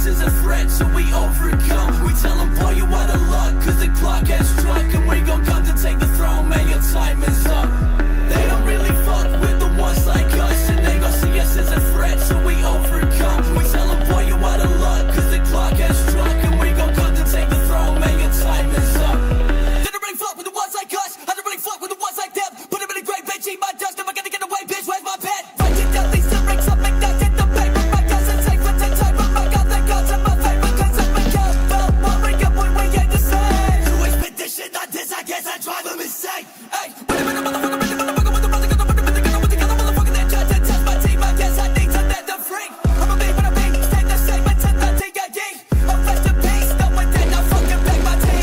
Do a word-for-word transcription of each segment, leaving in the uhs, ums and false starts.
is a threat, so we overcome. We tell them, boy, you out of luck, cause the clock has struck, and we gon' come to take the throne, man, your time is up. They don't really fuck with the ones like us, and they gon' see us as a threat, so we overcome. We tell them, boy, you out of luck, cause the clock has struck, and we gon' come to take the throne, man, your time is up. They don't really fuck with the ones like us, I don't really fuck with the ones like them. Put them in a great bitch, eat my dust, never gonna get away, bitch, where's my pen? Write it down, these lyrics, I'll make that hit the paper. My guns are safe with the type, but my God, the gods are my favor, cause I'm a gun. Warrior, boy, we ain't the same. You ain't spit this shit like this, I guess I drive them insane. Hey, wait a minute, motherfucker, bitch, motherfucker, with the brother, got the brother, with the gun, with the gun, motherfucker, that judge and test my team, I guess I need to let them free. I'm a beat when I beat, stay the same until the D I D. I'm rest in peace, no one dead, I fucking beg my team.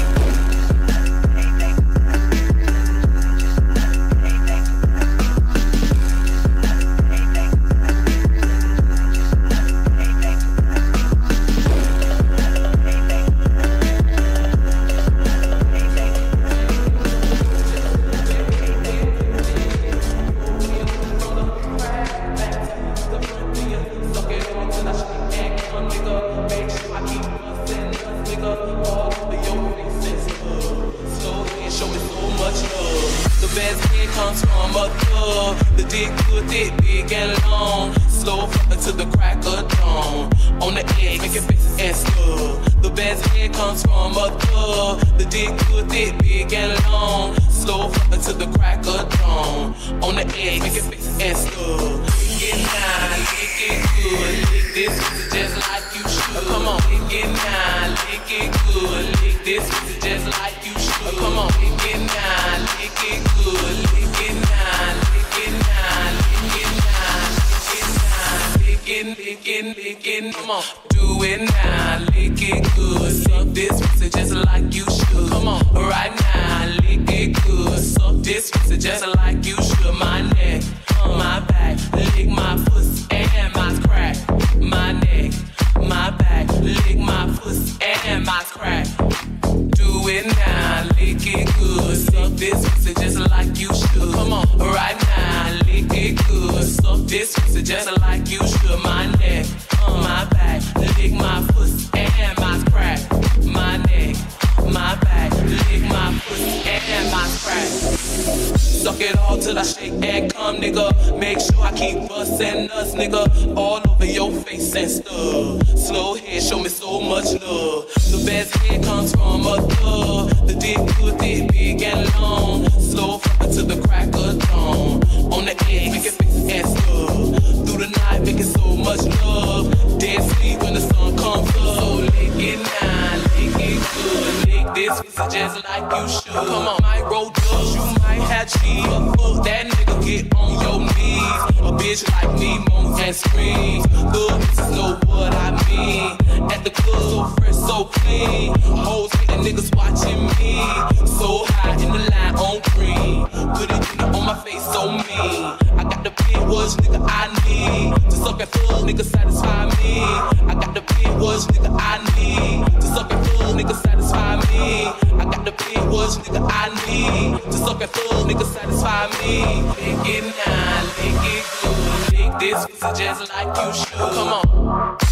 This is just like you should. Come on.